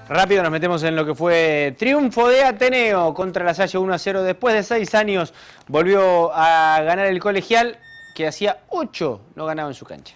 Rápido nos metemos en lo que fue triunfo de Ateneo contra La Salle 1-0. Después de 6 años volvió a ganar el colegial, que hacía 8 no ganaba en su cancha.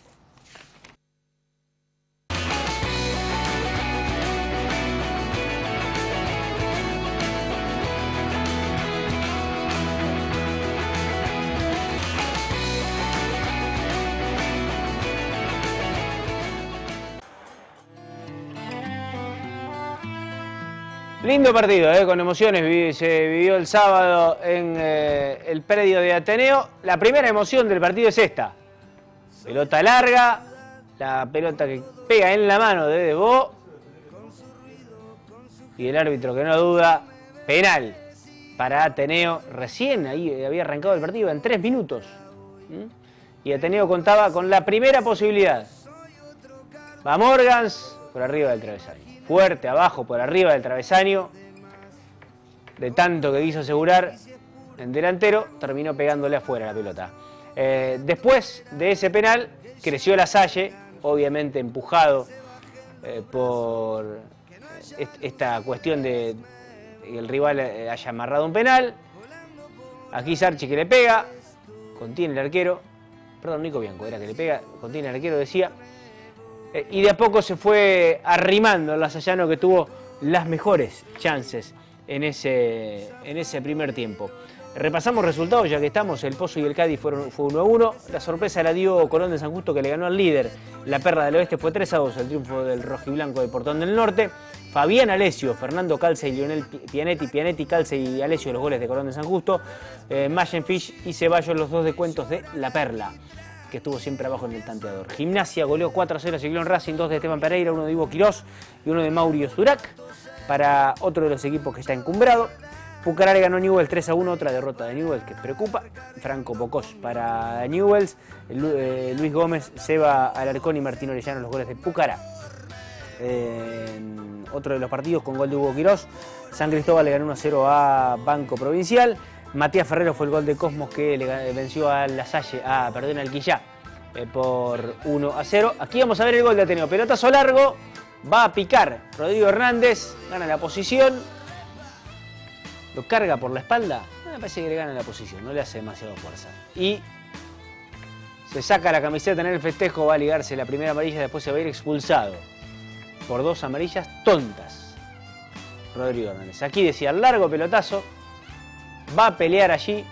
Lindo partido, con emociones, se vivió el sábado en el predio de Ateneo. La primera emoción del partido es esta. Pelota larga, la pelota que pega en la mano de Debó. Y el árbitro que no duda, penal para Ateneo. Recién ahí había arrancado el partido en 3 minutos. Y Ateneo contaba con la primera posibilidad. Va Morgans por arriba del travesaño. Fuerte abajo por arriba del travesaño, de tanto que quiso asegurar en delantero, terminó pegándole afuera la pelota. Después de ese penal creció La Salle, obviamente empujado por esta cuestión de que el rival haya amarrado un penal. Aquí Sarchi que le pega, contiene el arquero, perdón, Nico Bianco era que le pega, contiene el arquero, decía. Y de a poco se fue arrimando el lasallano, que tuvo las mejores chances en ese primer tiempo. Repasamos resultados ya que estamos. El Pozo y el Cádiz fue 1-1. La sorpresa la dio Colón de San Justo, que le ganó al líder. La Perla del Oeste fue 3-2, el triunfo del rojiblanco de Portón del Norte. Fabián Alesio, Fernando Calce y Lionel Pianetti, Calce y Alesio los goles de Colón de San Justo. Mayenfish y Ceballos los 2 descuentos de La Perla, que estuvo siempre abajo en el tanteador. Gimnasia goleó 4-0 a Ciclón Racing, 2 de Esteban Pereira, 1 de Ivo Quirós y 1 de Mauricio Zurac, para otro de los equipos que está encumbrado. Pucará le ganó a Newell's 3-1, otra derrota de Newell's que preocupa. Franco Bocós para Newell's, Luis Gómez, Seba Alarcón y Martín Orellano los goles de Pucará. Otro de los partidos con gol de Hugo Quirós, San Cristóbal le ganó 1-0 a Banco Provincial. Matías Ferrero fue el gol de Cosmos, que le venció a La Salle, perdón, al Quillá, por 1-0. Aquí vamos a ver el gol de Ateneo. Pelotazo largo, va a picar Rodrigo Hernández, gana la posición, lo carga por la espalda. Me parece que le gana la posición, no le hace demasiado fuerza. Y se saca la camiseta en el festejo, va a ligarse la primera amarilla, después se va a ir expulsado por 2 amarillas tontas. Rodrigo Hernández. Aquí decía largo pelotazo. Va a pelear allí,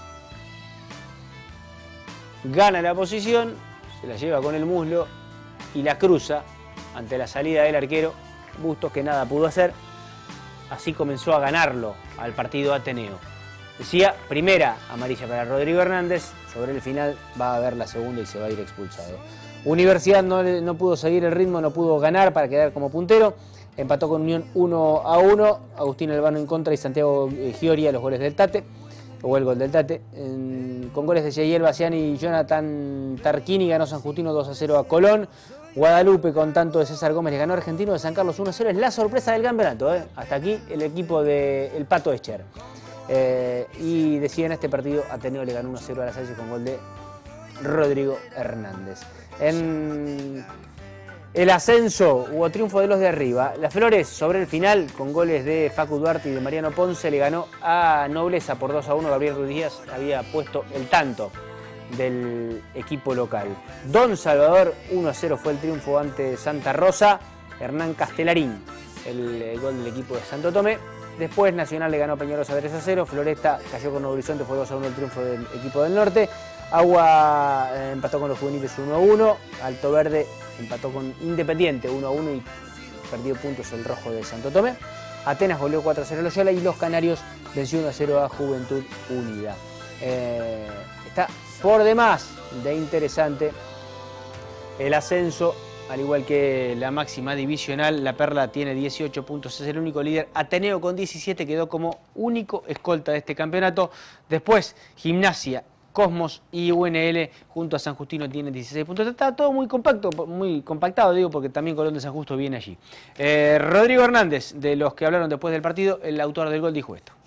gana la posición, se la lleva con el muslo y la cruza ante la salida del arquero Bustos, que nada pudo hacer. Así comenzó a ganarlo al partido Ateneo. Decía, primera amarilla para Rodrigo Hernández, sobre el final va a haber la segunda y se va a ir expulsado. Universidad no pudo seguir el ritmo, no pudo ganar para quedar como puntero. Empató con Unión 1-1, Agustín Albano en contra y Santiago Gioria los goles del Tate, o el gol del Tate. Con goles de Yeyel Baciani y Jonathan Tarquini ganó San Justino 2-0 a Colón. Guadalupe con tanto de César Gómez le ganó Argentino de San Carlos 1-0. Es la sorpresa del campeonato, Hasta aquí el equipo del Pato Escher. Y decía en este partido, Ateneo le ganó 1-0 a La Salle con gol de Rodrigo Hernández. En el ascenso hubo triunfo de los de arriba. Las Flores sobre el final, con goles de Facu Duarte y de Mariano Ponce, le ganó a Nobleza por 2-1. Gabriel Ruiz Díaz había puesto el tanto del equipo local. Don Salvador 1-0 fue el triunfo ante Santa Rosa. Hernán Castelarín, el gol del equipo de Santo Tomé. Después Nacional le ganó a Peñalosa 3-0. Floresta cayó con Nuevo Horizonte, fue 2-1 el triunfo del equipo del norte. Agua empató con los juveniles 1-1. Alto Verde empató con Independiente 1-1 y perdió puntos el rojo de Santo Tomé. Atenas goleó 4-0 a Loyola y los Canarios venció 1-0 a Juventud Unida. Está por demás de interesante el ascenso, al igual que la máxima divisional. La Perla tiene 18 puntos, es el único líder. Ateneo con 17 quedó como único escolta de este campeonato. Después Gimnasia, Cosmos y UNL junto a San Justino tienen 16 puntos. Está todo muy compacto, muy compactado, digo, porque también Colón de San Justo viene allí. Rodrigo Hernández, de los que hablaron después del partido, el autor del gol, dijo esto.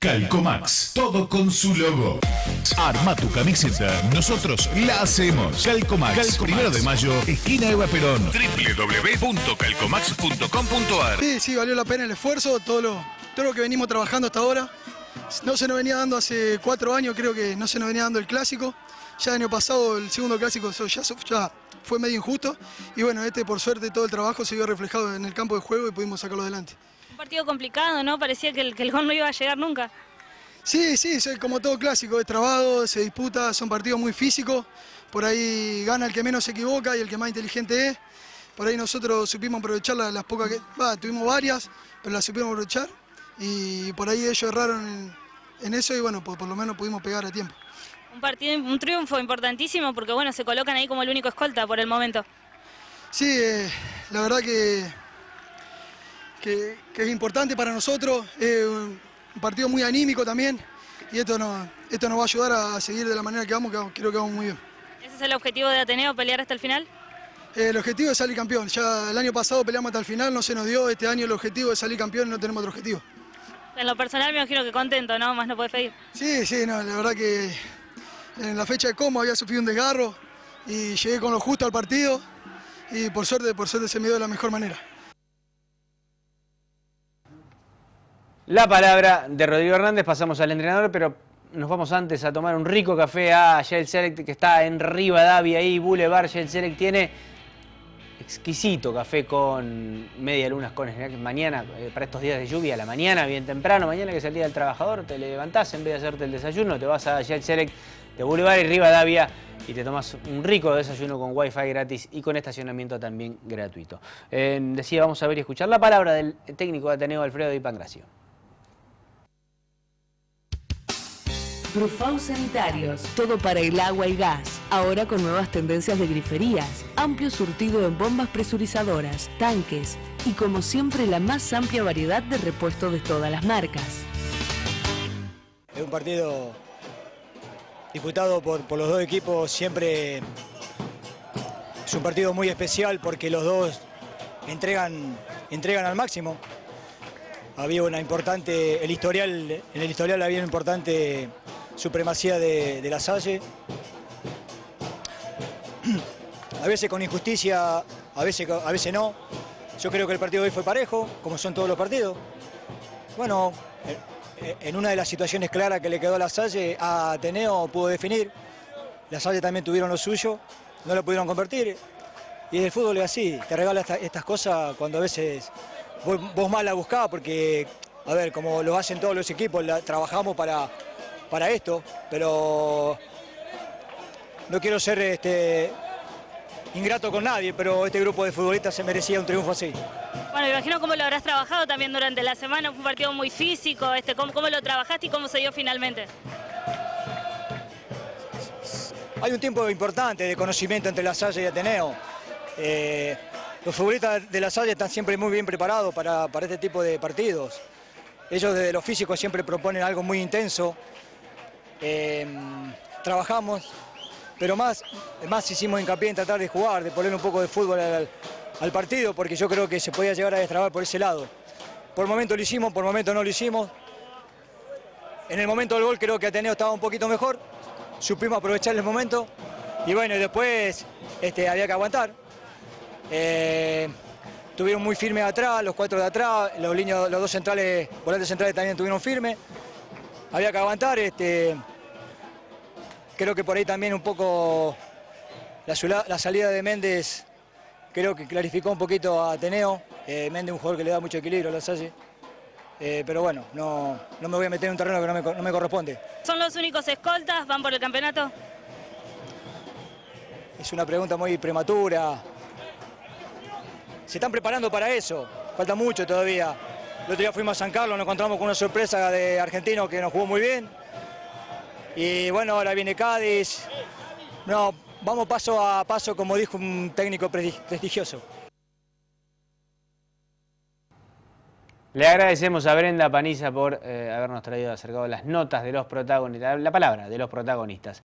Calcomax, todo con su logo. Arma tu camiseta, nosotros la hacemos. Calcomax, 1 de mayo, esquina Eva Perón. www.calcomax.com.ar. Sí, valió la pena el esfuerzo, todo lo que venimos trabajando hasta ahora. No se nos venía dando hace 4 años, creo que no se nos venía dando el clásico. Ya el año pasado, el segundo clásico, ya fue medio injusto. Y bueno, por suerte, todo el trabajo se vio reflejado en el campo de juego y pudimos sacarlo adelante. Un partido complicado, ¿no? Parecía que el gol no iba a llegar nunca. Sí, como todo clásico, es trabado, se disputa, son partidos muy físicos. Por ahí gana el que menos se equivoca y el que más inteligente es. Por ahí nosotros supimos aprovechar las pocas que... tuvimos varias, pero las supimos aprovechar. Y por ahí ellos erraron en eso y bueno, por lo menos pudimos pegar a tiempo. Un triunfo importantísimo porque bueno, se colocan ahí como el único escolta por el momento. Sí, la verdad que es importante para nosotros, un partido muy anímico también y esto nos va a ayudar a seguir de la manera que vamos, creo que vamos muy bien. ¿Ese es el objetivo de Ateneo, pelear hasta el final? El objetivo es salir campeón, ya el año pasado peleamos hasta el final, no se nos dio, este año el objetivo es salir campeón y no tenemos otro objetivo. En lo personal me imagino que contento, ¿no? Más no puedes pedir. Sí, no, la verdad que en la fecha de Como había sufrido un desgarro y llegué con lo justo al partido y por suerte se me dio de la mejor manera. La palabra de Rodrigo Hernández, pasamos al entrenador, pero nos vamos antes a tomar un rico café a Shell Select, que está en Rivadavia, ahí, Boulevard. Shell Select tiene exquisito café con media lunas con snack. Mañana, para estos días de lluvia, a la mañana, bien temprano, mañana que es el día del trabajador, te levantás, en vez de hacerte el desayuno, te vas a Shell Select de Boulevard y Rivadavia y te tomas un rico desayuno con wifi gratis y con estacionamiento también gratuito. Decía, vamos a ver y escuchar la palabra del técnico de Ateneo, Alfredo Di Pangracio. Brufau Sanitarios, todo para el agua y gas. Ahora con nuevas tendencias de griferías, amplio surtido en bombas presurizadoras, tanques y como siempre la más amplia variedad de repuestos de todas las marcas. Es un partido disputado por los dos equipos, siempre es un partido muy especial porque los dos entregan al máximo. Había una importante, en el historial había una importante supremacía de La Salle. A veces con injusticia, a veces no. Yo creo que el partido de hoy fue parejo, como son todos los partidos. Bueno, en una de las situaciones claras que le quedó a La Salle, a Ateneo pudo definir. La Salle también tuvieron lo suyo, no lo pudieron convertir. Y el fútbol es así, te regala estas cosas cuando a veces vos más la buscás, porque, a ver, como lo hacen todos los equipos, trabajamos para esto, pero no quiero ser ingrato con nadie, pero este grupo de futbolistas se merecía un triunfo así. Bueno, me imagino cómo lo habrás trabajado también durante la semana, fue un partido muy físico, ¿cómo lo trabajaste y cómo se dio finalmente? Hay un tiempo importante de conocimiento entre La Salle y Ateneo. Los futbolistas de La Salle están siempre muy bien preparados para este tipo de partidos. Ellos desde lo físico siempre proponen algo muy intenso. Trabajamos, pero más hicimos hincapié en tratar de jugar, de poner un poco de fútbol al partido, porque yo creo que se podía llegar a destrabar por ese lado. Por momento lo hicimos, por momento no lo hicimos. En el momento del gol creo que Ateneo estaba un poquito mejor, supimos aprovechar el momento y bueno, y después había que aguantar. Estuvieron muy firmes atrás, los 4 de atrás, los dos centrales, volantes centrales también estuvieron firmes. Había que aguantar, creo que por ahí también un poco la salida de Méndez creo que clarificó un poquito a Ateneo. Méndez es un jugador que le da mucho equilibrio a La Salle. Pero bueno, no me voy a meter en un terreno que no me corresponde. ¿Son los únicos escoltas? ¿Van por el campeonato? Es una pregunta muy prematura. Se están preparando para eso, falta mucho todavía. El otro día fuimos a San Carlos, nos encontramos con una sorpresa de argentino que nos jugó muy bien. Y bueno, ahora viene Cádiz. No, vamos paso a paso, como dijo un técnico prestigioso. Le agradecemos a Brenda Paniza por habernos acercado las notas de los protagonistas, la palabra de los protagonistas.